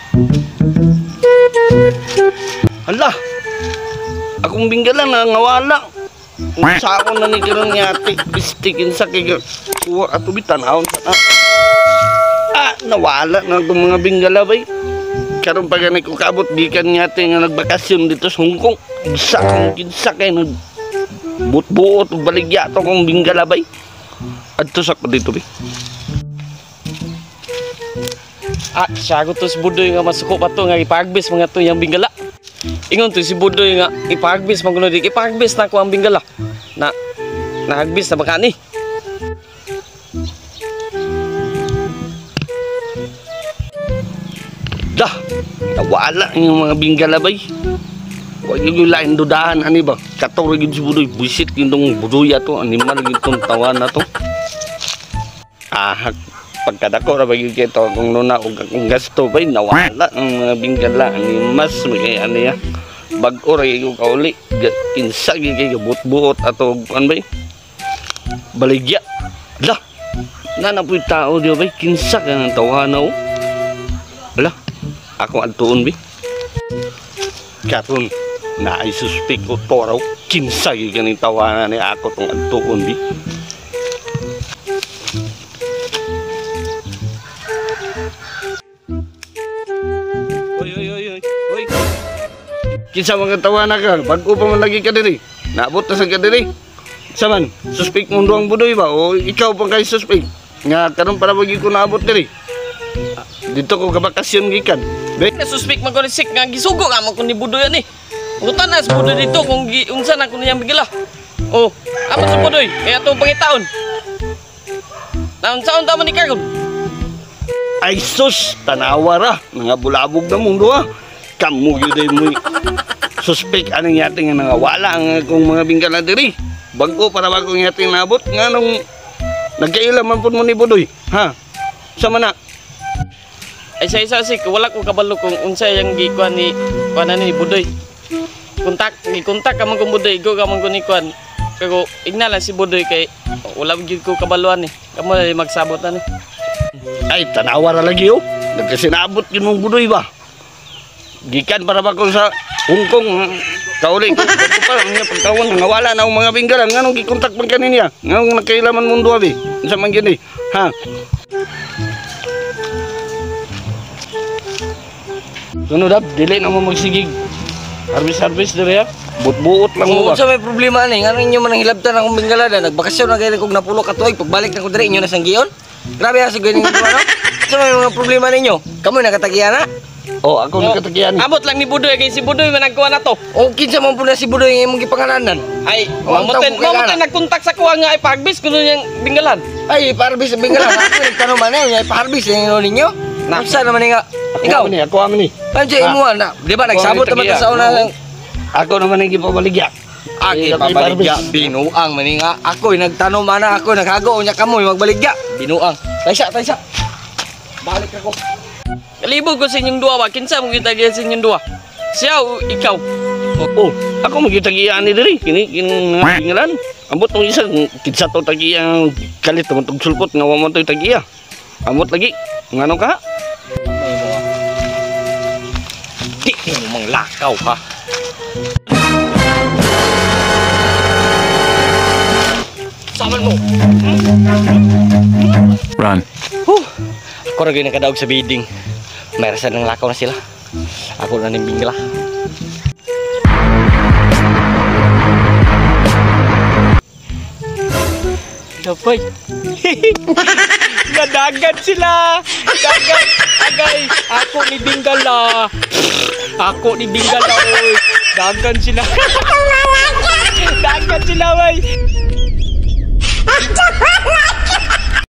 Hala, akong binggala na ngawala. Sa ako na ni kirang yati, pistikin sa kaya kuha at ubitan ahon sa nawala na itong mga binggala bay. Karon pa ganay ko kabot di kan yati nga nagbakasyon dito sa Hong Kong. Sa akong kinsa kayo buot-buot o baligya ito kong binggala bay. Adto sa ko dito bay. Siya to si Budoy nga masuko pa to nga ipagbis mga to yung binggala. Ingon to si Budoy nga ipagbis magulo di ipagbis na ko ang binggala. Nahagbis na makani. Dah, nawala yung mga binggala bay. Huwag yung lain dudahan ani ba? Katong rin si Budoy, buisit yung Budoy ato, animal yung tawa na to. Pagkadako na bagay kito kung nuna o kung gasto bay, nawala ang mga binggala ani mas may ano ya. Bag-o rin yung kauli, kinsag yung kayo buot-buot ato ano bay? Baligya. Lah, nanapoy tao diyo bay, kinsag ang tawhanaw. Lah, ako ang tuon bay. Karon na ay suspect ko to raw, kinsag yung ganang tawanan ni ako tong ang tuon bay. Oy. Kinsa mga tawanan ka, bago pa man lagi ka diri. Naabot na sa ka diri. Saman, suspect mong duang Budoy ba? O ikaw pang kay suspect? Nga karon para bagi ko naabot diri. Dito ko kabakasyon gikan. Be, Suspect man ko ni Sik nga gisugo ka man ko ni Budoy ani. Utan na si Budoy dito kung unsa na ko niyang bigla. Oh, amo si Budoy kaya atong pangitaon. Naon saon ta man ni karon? ay sus, tanawa ra. Nga bulabog na mong duha. Kamu yun mo suspect anong yati nga nangawala ang akong mga binggala diri. Bago para bagong yati nabot nga nung nagkailaman po mo ni Budoy. Ha? Sama na? Ay sa isa si wala ko kabalo kung unsa yang gikuan ni kuanan ni Budoy. Kontak ka man kung Budoy, go ka man kun ni kuan. Pero igna lang si Budoy kay wala gyud ko kabaluan ni. Kamo na magsabot ani. Ay tanawa ra lagi oh. Nagkasinabot yun mong Budoy ba? Gikan para ba ko sa Hong Kong. Kauli ko pa nga pagkawon ngawala na ang mga binggalan nganong gikontak man kaniya. Nganong nagkailaman mong duha bi. Unsa man gini? Ha? Sunod up, dili na mo magsigig. Harvest diri ha. Buot-buot lang mo ba? Unsa may problema ni? Ngano inyo man ang hilabtan akong binggalada? Nagbakasyon na gayud kog napulo ka tuig pagbalik na ko diri inyo na sanggion. Grabe ha siguro ninyo ano? Unsa may mga problema ninyo? Kamo nakatagiyan na? Oh, ako nakatagiyan ni. Abot lang ni Budoy kay si Budoy man nagkuha na to. O kinsa man pud na si Budoy nga imong gipangalanan? Ay, Ang mamutin tawag ko nagkontak sa kuha nga ipagbis kuno yang binggalan. Ay, parbis ang binggalan. Ako nagtanong man eh, parbis yung ninyo. Unsa naman nga? Ikaw, Ako ni. ano siya imuha na? Di ba nagsabot naman ta sa una ng Ako naman ang gipabaligya. Aki pabaligya, binuang man nga. Ako'y nagtanong man na ako naghago unya kamoy magbaligya. Binuang. Taysa. Balik ako. Kalibog ko sa inyong duwa ba? Kinsa mo kita sa inyong duwa? Siya o ikaw? Oh, ako magitagiyan ni diri. Kini kingalan. Ambot mo isa kinsa to tagiyang kalit mo tog sulpot nga wa mo to tagiya. Ambot lagi. Ngano ka? Di mo manglakaw ha. Saman mo. Run. Ako rin nakadaog sa bidding. May rasa ng lakaw na sila. Ako na nimbing nila. Dapoy. Nadagan sila. Dagan. Agay. Ako ni Binggala. Oy. Dagan sila. Dagan sila, oy.